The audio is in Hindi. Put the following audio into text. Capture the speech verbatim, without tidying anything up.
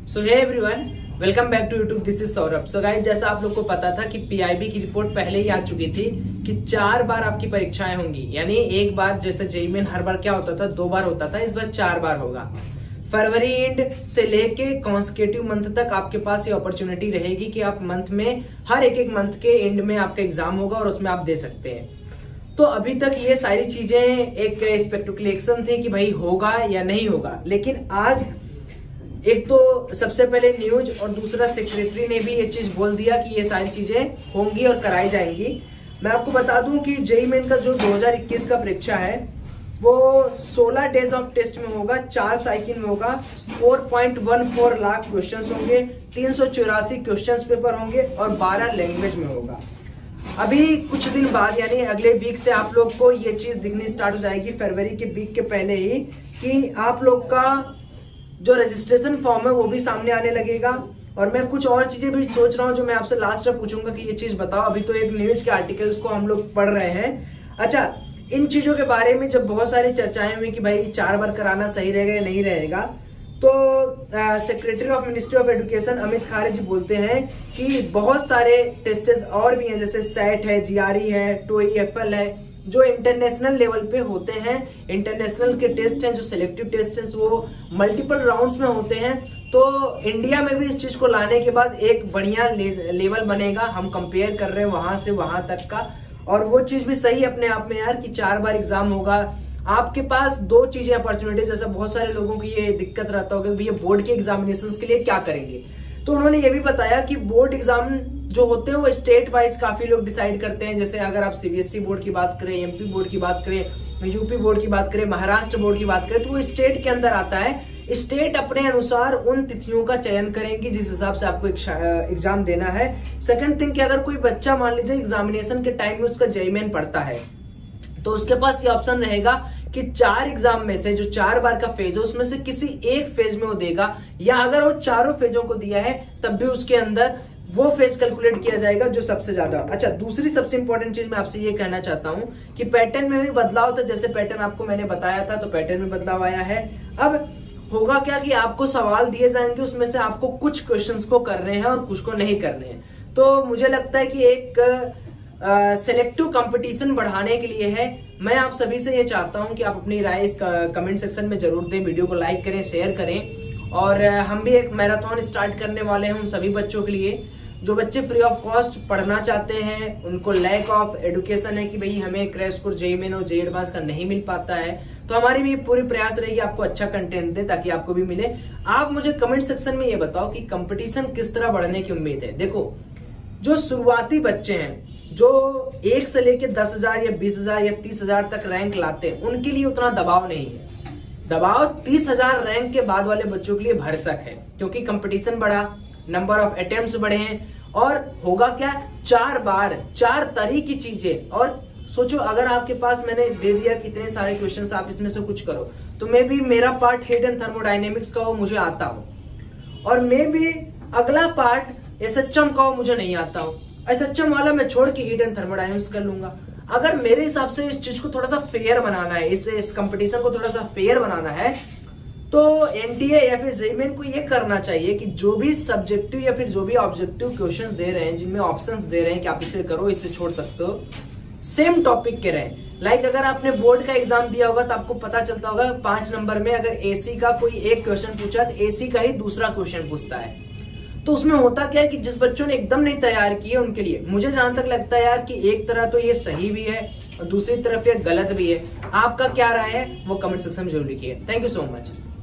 So hey everyone, welcome back to YouTube. This is Saurabh. So guys, जैसा आप लोग को पता था कि पीआईबी की रिपोर्ट पहले ही आ चुकी थी कि चार बार आपकी परीक्षाएं होंगी। यानी एक बार, जैसे जेईई मेन हर बार क्या होता था, दो बार होता था, इस बार चार बार होगा। फरवरी एंड से लेके कॉन्सेक्यूटिव मंथ तक आपके पास ये अपॉर्चुनिटी रहेगी कि आप मंथ में, हर एक एक मंथ के एंड में आपका एग्जाम होगा और उसमें आप दे सकते हैं। तो अभी तक ये सारी चीजें एक स्पेक्युलेशन थी कि भाई होगा या नहीं होगा, लेकिन आज एक तो सबसे पहले न्यूज और दूसरा सेक्रेटरी ने भी ये चीज बोल दिया कि ये सारी चीजें होंगी और कराई जाएंगी। मैं आपको बता दूं कि जेईई मेन का जो दो हज़ार इक्कीस का परीक्षा है वो सोलह डेज ऑफ टेस्ट में होगा, चार साइकिल में होगा, चार पॉइंट एक चार लाख क्वेश्चंस होंगे, तीन सौ चौरासी क्वेश्चंस पेपर होंगे और बारह लैंग्वेज में होगा। अभी कुछ दिन बाद यानी अगले वीक से आप लोग को ये चीज दिखनी स्टार्ट हो जाएगी, फरवरी के वीक के पहले ही, कि आप लोग का जो रजिस्ट्रेशन फॉर्म है वो भी सामने आने लगेगा। और मैं कुछ और चीजें भी सोच रहा हूँ जो मैं आपसे लास्ट में पूछूंगा कि ये चीज बताओ। अभी तो एक न्यूज के आर्टिकल्स को हम लोग पढ़ रहे हैं। अच्छा, इन चीजों के बारे में जब बहुत सारी चर्चाएं हुई कि भाई चार बार कराना सही रहेगा या नहीं रहेगा, तो secretary of ministry of education Amit Khare ji बोलते हैं कि बहुत सारे टेस्टेस और भी हैं, जैसे सेट है, जीआरई है, टोई एफएल है, जो इंटरनेशनल लेवल पे होते हैं। इंटरनेशनल के टेस्ट हैं, जो सिलेक्टिव टेस्ट हैं, वो मल्टीपल राउंड्स में होते हैं। तो इंडिया में भी इस चीज को लाने के बाद एक बढ़िया ले, लेवल बनेगा। हम कंपेयर कर रहे हैं वहां से वहां तक का, और वो चीज भी सही अपने आप में यार कि चार बार एग्जाम होगा। आपके पास दो चीजें अपॉर्चुनिटी, जैसे बहुत सारे लोगों की ये दिक्कत रहता होगा कि ये बोर्ड के एग्जामिनेशन के लिए क्या करेंगे, तो उन्होंने ये भी बताया कि बोर्ड एग्जाम जो होते हैं वो स्टेट वाइज काफी लोग डिसाइड करते हैं। जैसे अगर आप सीबीएसई बोर्ड की बात करें, एमपी बोर्ड की बात करें, यूपी बोर्ड की बात करें, महाराष्ट्र बोर्ड की बात करें, तो वो स्टेट के अंदर आता है। स्टेट अपने अनुसार उन तिथियों का चयन करेंगी जिस हिसाब से आपको एग्जाम देना है। सेकंड थिंग कि अगर कोई बच्चा मान लीजिए एग्जामिनेशन के टाइम में उसका जेईई मेन पढ़ता है, तो उसके पास ये ऑप्शन रहेगा कि चार एग्जाम में से जो चार बार का फेज है उसमें से किसी एक फेज में वो देगा, या अगर वो चारों फेजों को दिया है तब भी उसके अंदर वो फेज कैलकुलेट किया जाएगा जो सबसे ज्यादा। अच्छा, दूसरी सबसे इंपॉर्टेंट चीज मैं आपसे ये कहना चाहता हूं कि पैटर्न में भी बदलाव था। जैसे पैटर्न आपको मैंने बताया था, तो पैटर्न में बदलाव आया है। अब होगा क्या कि आपको सवाल दिए जाएंगे, उसमें से आपको कुछ क्वेश्चंस को करने हैं और कुछ को नहीं करने हैं। तो मुझे लगता है कि एक सिलेक्टिव कंपटीशन बढ़ाने के लिए है। मैं आप सभी से ये चाहता हूं कि आप अपनी राय इस कमेंट सेक्शन में जरूर दें, वीडियो को लाइक करें, शेयर करें। और हम भी एक मैराथन स्टार्ट करने वाले हैं उन सभी बच्चों के लिए जो बच्चे फ्री ऑफ कॉस्ट पढ़ना चाहते हैं, उनको लैक ऑफ एजुकेशन है कि भाई हमें क्रैश कोर्स जेईई मेन और जेईई एडवांस का नहीं मिल पाता है। तो हमारी भी पूरी प्रयास रहेगी आपको अच्छा कंटेंट दे ताकि आपको भी मिले। आप मुझे कमेंट सेक्शन में ये बताओ कि कंपटीशन किस तरह बढ़ने की उम्मीद है। देखो, जो शुरुआती बच्चे हैं जो एक से लेके दस हजार या बीस हजार या तीस हजार तक रैंक लाते हैं, उनके लिए उतना दबाव नहीं है। दबाव तीस हजार रैंक के बाद वाले बच्चों के लिए भरसक है, क्योंकि कंपटीशन बढ़ा, नंबर ऑफ अटेम्प्ट्स बढ़े हैं। और होगा क्या, चार बार चार तरह की चीजें। और सोचो, अगर आपके पास मैंने दे दिया कि इतने सारे क्वेश्चंस, आप इसमें से कुछ करो, तो मे भी मेरा पार्ट हीट एंड थर्मोडायनेमिक्स का हो, मुझे आता हो, और मे भी अगला पार्ट एसएचएम का हो, मुझे नहीं आता हो। एसएचएम वाला मैं छोड़ के हीट एंड थर्मोडायनेमिक्स कर लूंगा। अगर मेरे हिसाब से इस चीज को थोड़ा सा फेयर बनाना है, इस इस कंपटीशन को थोड़ा सा फेयर बनाना है, तो एनटीए या फिर जेईई मेन को ये करना चाहिए कि जो भी सब्जेक्टिव या फिर जो भी ऑब्जेक्टिव क्वेश्चंस दे रहे हैं, जिनमें ऑप्शंस दे रहे हैं कि आप इसे करो, इसे छोड़ सकते हो, सेम टॉपिक के रहे। लाइक like अगर आपने बोर्ड का एग्जाम दिया होगा तो आपको पता चलता होगा पांच नंबर में अगर एसी का कोई एक क्वेश्चन पूछा तो एसी का ही दूसरा क्वेश्चन पूछता है। तो उसमें होता क्या है कि जिस बच्चों ने एकदम नहीं तैयार किए उनके लिए, मुझे जहां तक लगता है यार कि एक तरह तो ये सही भी है और दूसरी तरफ ये गलत भी है। आपका क्या राय है वो कमेंट सेक्शन में जरूर लिखिए। Thank you so much.